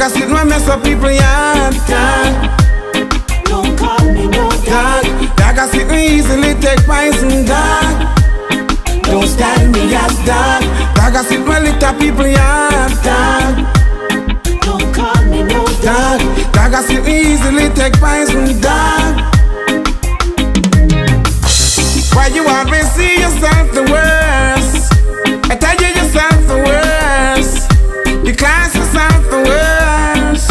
Dog, I sit and mess up people yard, dog. Don't call me no dog. Dog, I sit and easily take poison, dog. Don't style me as dog. Dog, I sit and lift up people yard, dog. Don't call me no dog. Dog, I sit and easily take poison, dog. Why you always see yourself the worst? I tell you yourself the worst. You class yourself the worst.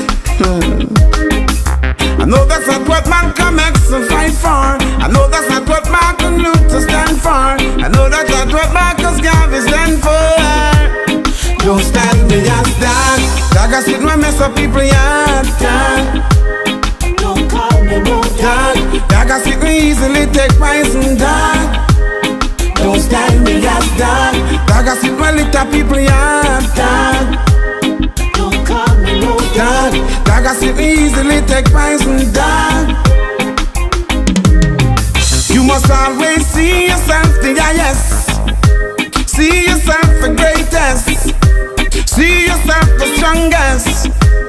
I know that's not what Malcolm X will fight for. I know that's not what Martin Luther stand for. I know that's not what Marcus Garvey stand for. Don't stand me as dog. Dog, I sit and mess up people yard, dog. Don't call me no dog. Dog, I sit and easily take poison, dog. Don't style me as dog. Dog, I sit and lift up people yard, dog. Don't call me no dog. Dog, I sit and easily take poison, dog. You must always see yourself the highest. See yourself the greatest. See yourself the strongest.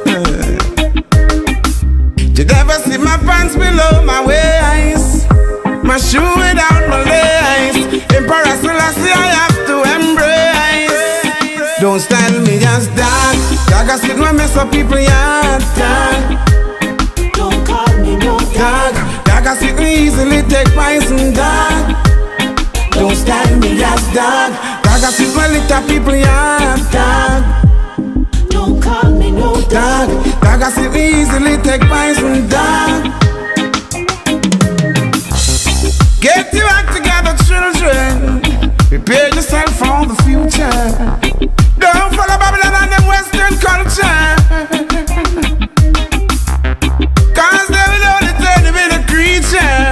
You never see my pants below my waist, my shoe without my lace. Emperor Selassie I have to embrace. Don't style me as dog. Dog, I sit and mess up people yard, dog. Don't call me no dog. Dog, I sit and easily take poison, dog. Don't style me as dog. Dog, I sit and lift up people yard, dog. Don't call me no dog. Dog, I sit and easily take poison, dog. Get your act together, children. Prepare yourself for the future. Don't follow Babylon and them Western culture, cause they will only turn you in a creature,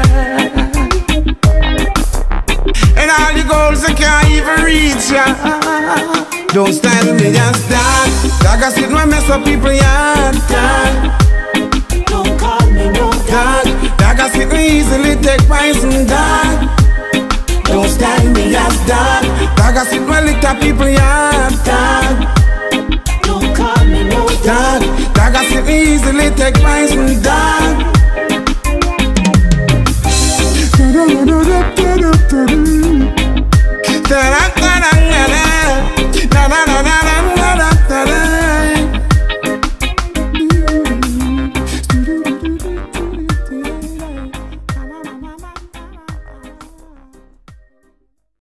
and all your goals they can't even reach ya. Don't stand me as dog. Dog, I sit and mess up people yard, dog. Don't call me no dog. Dog, I sit and easily take poison, dog. Don't style me as dog. Dog, I sit and lift up people yard, dog. Don't call me no dog. Dog, I sit and easily take poison, dog.